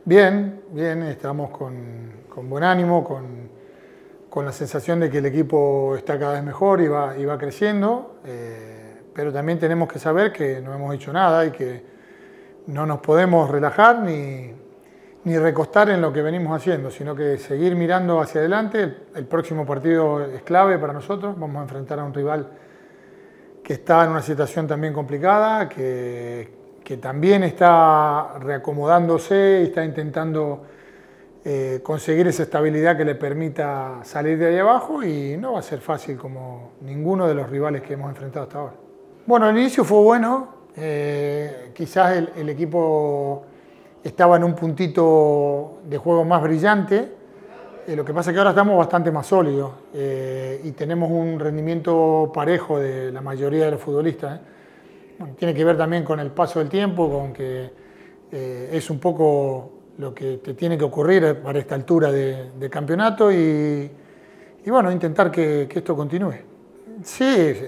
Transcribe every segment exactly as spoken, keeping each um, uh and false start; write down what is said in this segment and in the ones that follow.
Bien, bien, estamos con, con buen ánimo, con, con la sensación de que el equipo está cada vez mejor y va, y va creciendo, eh, pero también tenemos que saber que no hemos hecho nada y que no nos podemos relajar ni, ni recostar en lo que venimos haciendo, sino que seguir mirando hacia adelante. El, el próximo partido es clave para nosotros, vamos a enfrentar a un rival que está en una situación también complicada, que que también está reacomodándose y está intentando eh, conseguir esa estabilidad que le permita salir de ahí abajo, y no va a ser fácil como ninguno de los rivales que hemos enfrentado hasta ahora. Bueno, el inicio fue bueno, eh, quizás el, el equipo estaba en un puntito de juego más brillante, eh, lo que pasa es que ahora estamos bastante más sólidos eh, y tenemos un rendimiento parejo de la mayoría de los futbolistas. ¿eh? Bueno, tiene que ver también con el paso del tiempo, con que eh, es un poco lo que te tiene que ocurrir para esta altura de, de campeonato y, y bueno, intentar que, que esto continúe. Sí,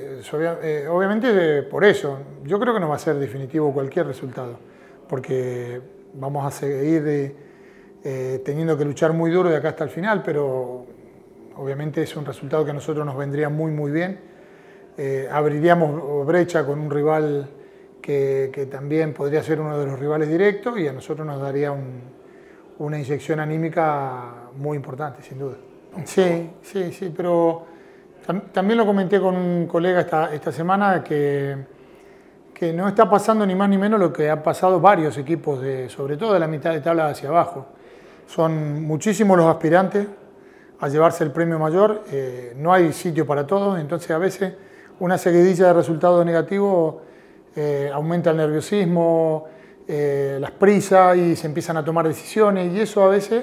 eh, obviamente por eso. Yo creo que no va a ser definitivo cualquier resultado, porque vamos a seguir eh, teniendo que luchar muy duro de acá hasta el final, pero obviamente es un resultado que a nosotros nos vendría muy muy bien. Eh, abriríamos brecha con un rival que, que también podría ser uno de los rivales directos, y a nosotros nos daría un, una inyección anímica muy importante, sin duda. Sí, sí, sí, pero tam también lo comenté con un colega esta, esta semana, que, que no está pasando ni más ni menos lo que ha pasado varios equipos, de, sobre todo de la mitad de tabla hacia abajo. Son muchísimos los aspirantes a llevarse el premio mayor, eh, no hay sitio para todos, entonces a veces una seguidilla de resultados negativos eh, aumenta el nerviosismo, eh, las prisas, y se empiezan a tomar decisiones, y eso a veces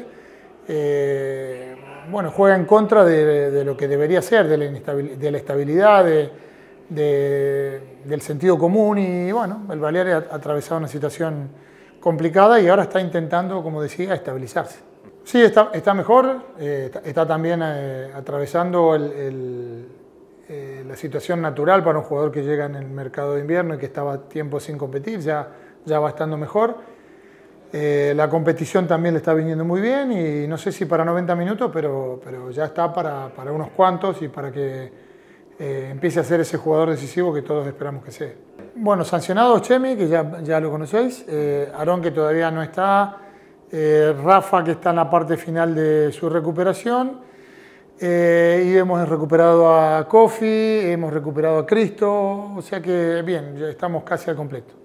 eh, bueno, juega en contra de, de lo que debería ser, de la, de la estabilidad, de, de, del sentido común. Y bueno, el Baleares ha atravesado una situación complicada y ahora está intentando, como decía, estabilizarse. Sí, está, está mejor, eh, está, está también eh, atravesando el, el Eh, la situación natural para un jugador que llega en el mercado de invierno y que estaba tiempo sin competir, ya, ya va estando mejor. Eh, la competición también le está viniendo muy bien, y no sé si para noventa minutos, pero, pero ya está para, para unos cuantos, y para que eh, empiece a ser ese jugador decisivo que todos esperamos que sea. Bueno, sancionado Chemi, que ya, ya lo conocéis, eh, Aarón, que todavía no está, eh, Rafa, que está en la parte final de su recuperación. Eh, y hemos recuperado a Kofi, hemos recuperado a Cristo, o sea que bien, ya estamos casi al completo.